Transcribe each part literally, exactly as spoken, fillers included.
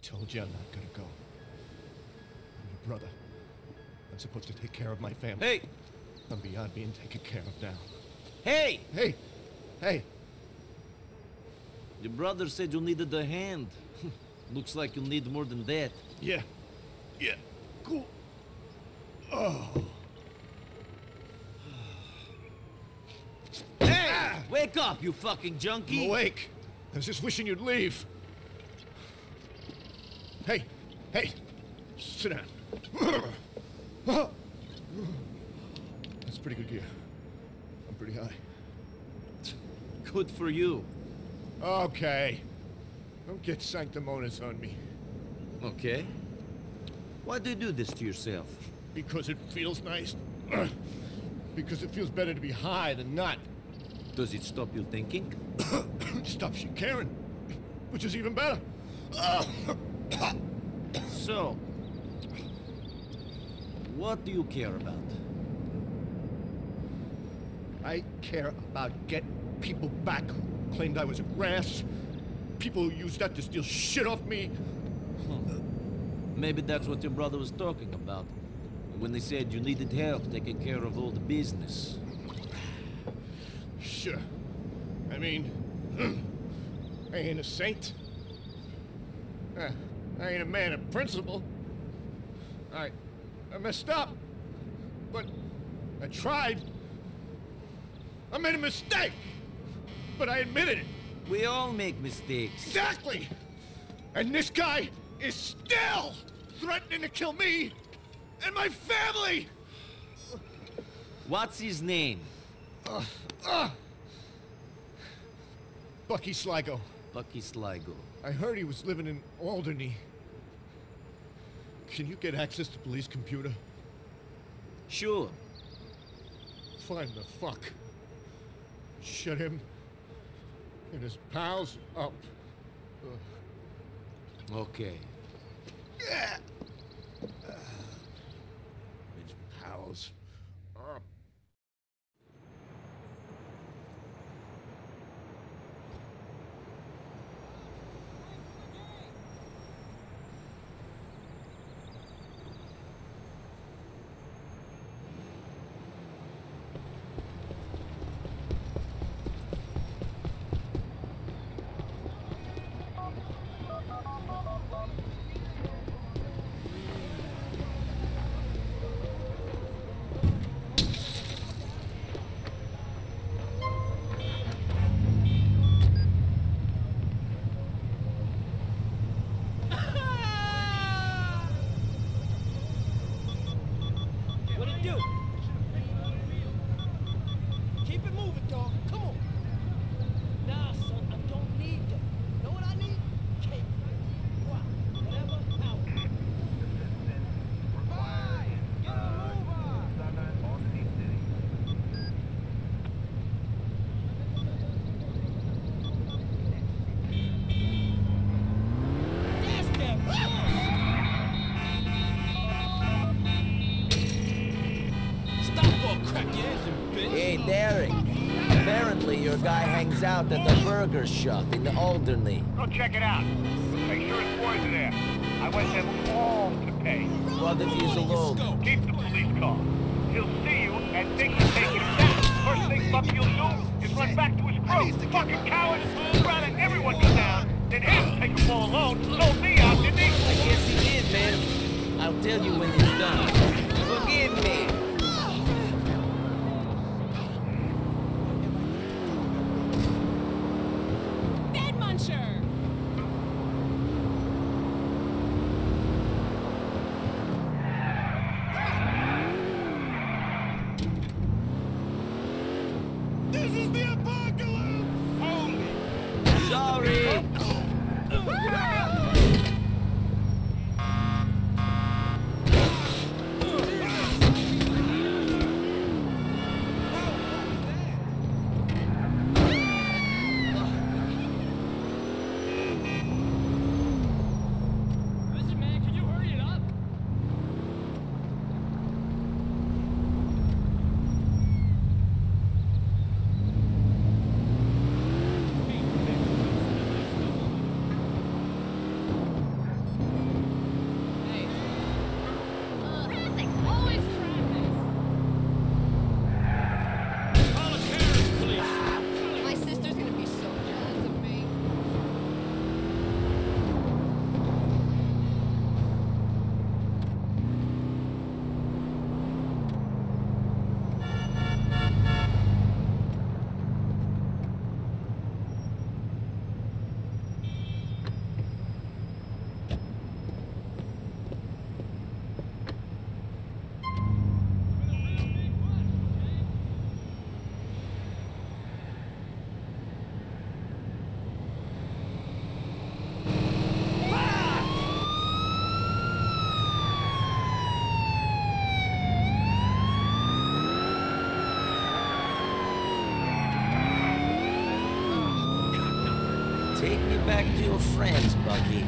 told you I'm not gonna go. I'm your brother. I'm supposed to take care of my family. Hey! I'm beyond being taken care of now. Hey! Hey! Hey! Your brother said you needed a hand. Looks like you'll need more than that. Yeah. Yeah. Cool. Oh. Hey! Ah! Wake up, you fucking junkie! I'm awake. I was just wishing you'd leave. Hey! Hey! Sit down. That's pretty good gear. I'm pretty high. Good for you. Okay. Don't get sanctimonious on me. Okay. Why do you do this to yourself? Because it feels nice. Because it feels better to be high than not. Does it stop you thinking? It stops you caring. Which is even better. So, what do you care about? I care about getting people back who claimed I was a grass. People who used that to steal shit off me. Huh. Maybe that's what your brother was talking about. When they said you needed help taking care of all the business. Sure. I mean, I ain't a saint. Uh, I ain't a man of principle. I, I messed up. But I tried. I made a mistake. But I admitted it. We all make mistakes. Exactly! And this guy is still threatening to kill me and my family! What's his name? Uh, uh, Bucky Sligo. Bucky Sligo. I heard he was living in Alderney. Can you get access to police computer? Sure. Find the fuck. Shut him and his pals up. Ugh. Okay. Yeah. Uh, his pals up. Your guy hangs out at the burger shop in Alderney. Go check it out. Make sure his boys are there. I went there long to pay. What if he's alone? Keep the police call. He'll see you and think you're taking him down. First thing Bucky'll do is run back to his crew. Fucking coward! He'd rather everyone go down than him take a fall alone. Sold me out, didn't he? I guess he did, man. I'll tell you when he's done. Forgive me. back to your friends, Bucky.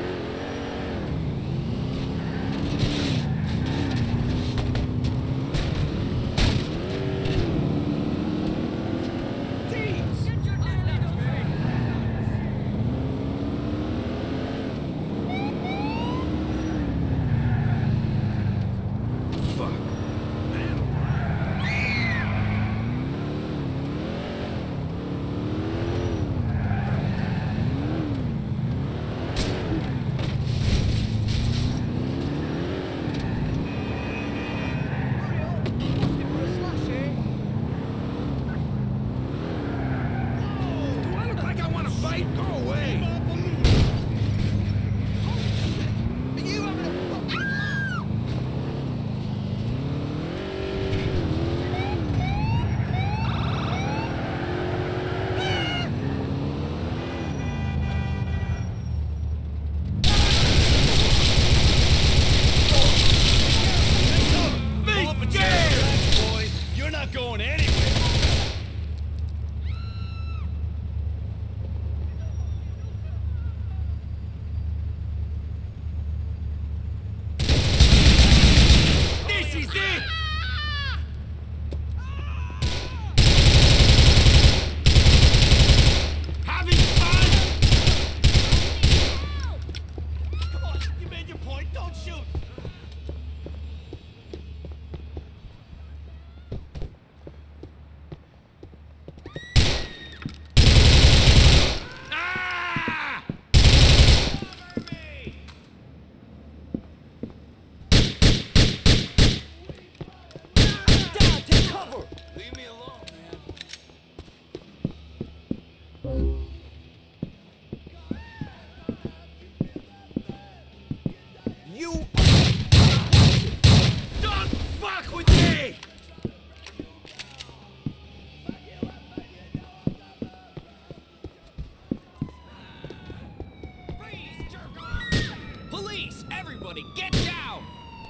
Get down!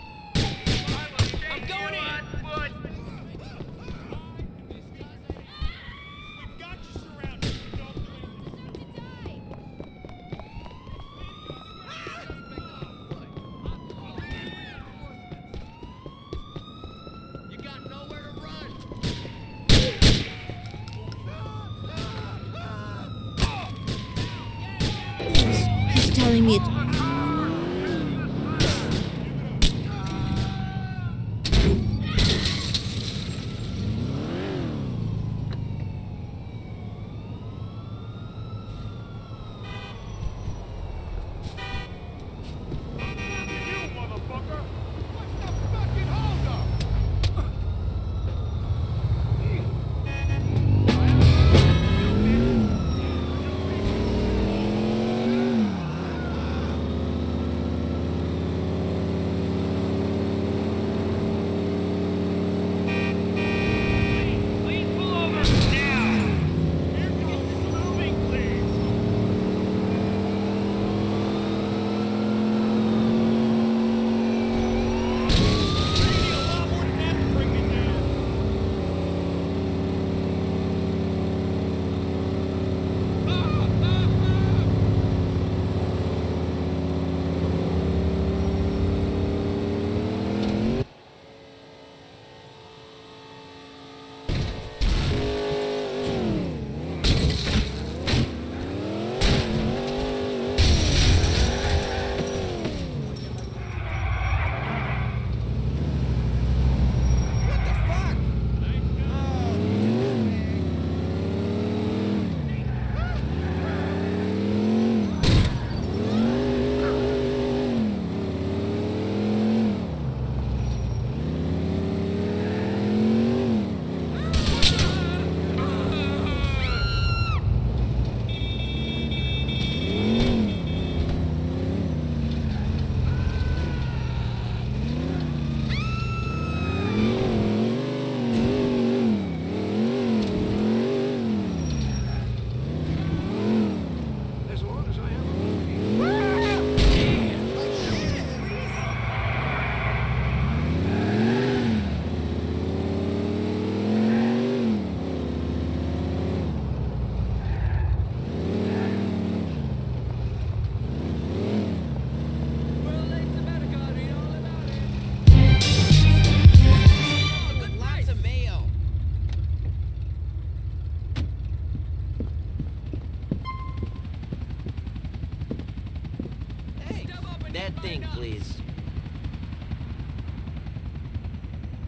I'm going in! We've got you surrounded. You got nowhere to run. He's telling me it's...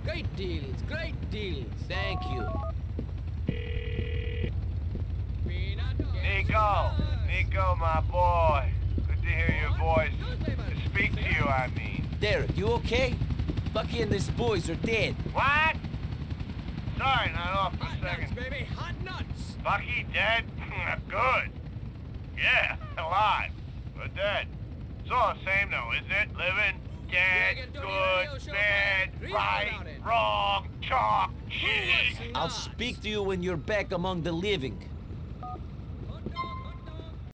Great deals, great deals. Thank you. Nico, Nico, my boy. Good to hear your voice. To speak to you, I mean. Derek, you okay? Bucky and his boys are dead. What? Sorry, not off for a second. baby, hot nuts. Bucky dead? Good. Yeah, alive, but dead. It's all the same though, isn't it? Living, dead, good, bad, right, wrong, chalk, shit. I'll speak to you when you're back among the living.